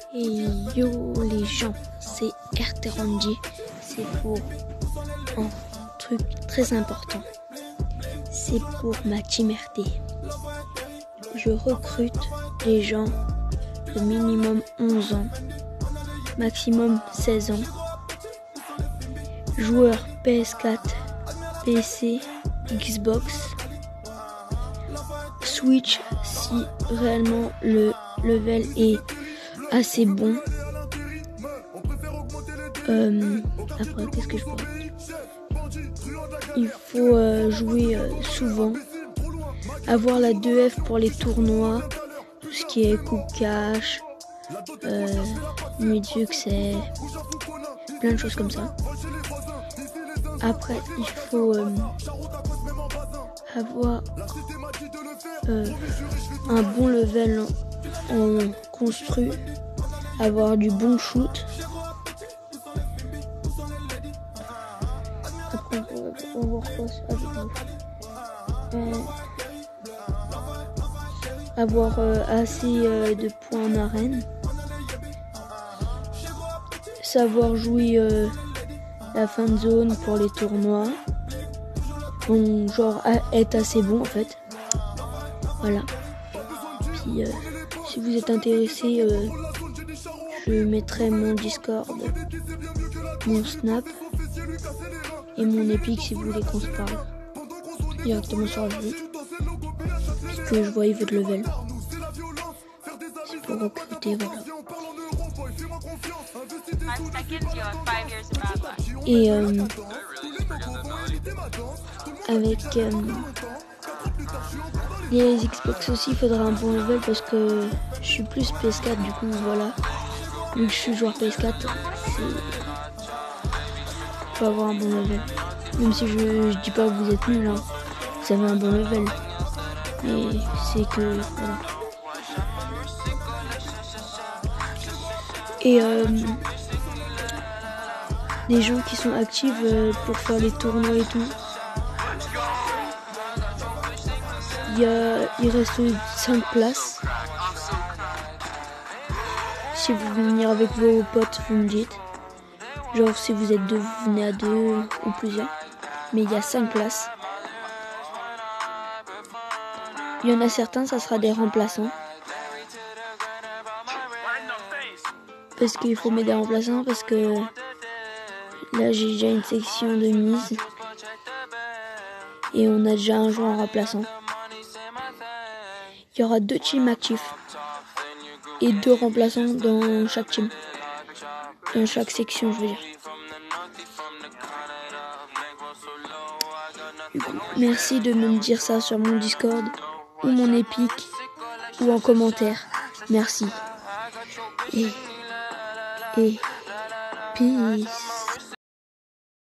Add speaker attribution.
Speaker 1: Et yo les gens, c'est RT Randy. C'est pour un truc très important. C'est pour ma team RT. Je recrute des gens de minimum 11 ans, maximum 16 ans. Joueurs PS4, PC, Xbox, Switch si réellement le level est assez bon. Après, qu'est-ce que je peux dire ? Il faut jouer souvent, avoir la 2F pour les tournois, tout ce qui est coupe cash, nuit de succès, plein de choses comme ça. Après, il faut avoir un bon level en construit, avoir du bon shoot. Après, on va voir quoi avoir assez de points en arène, savoir jouer la fin de zone pour les tournois, bon, genre être assez bon en fait. Voilà. Puis si vous êtes intéressé, je mettrai mon Discord, mon Snap et mon Epic si vous voulez qu'on se parle directement sur le jeu. Puis que je voie votre level. C'est pour recruter, voilà. Et avec les Xbox aussi, il faudra un bon level parce que je suis plus PS4, du coup voilà. Vu que je suis joueur PS4, il faut avoir un bon level. Même si je dis pas que vous êtes nuls, hein. Vous avez un bon level. Mais c'est que voilà. Et les gens qui sont actifs pour faire les tournois et tout. Il reste 5 places. Si vous voulez venir avec vos potes, vous me dites. Genre si vous êtes deux, vous venez à 2 ou plusieurs. Mais il y a 5 places. Il y en a certains, ça sera des remplaçants. Parce qu'il faut mettre des remplaçants parce que là j'ai déjà une section de mise. Et on a déjà un joueur en remplaçant. Il y aura 2 teams actifs. Et 2 remplaçants dans chaque team. Dans chaque section, je veux dire. Du coup, merci de me dire ça sur mon Discord ou mon Epic ou en commentaire. Merci. Et peace.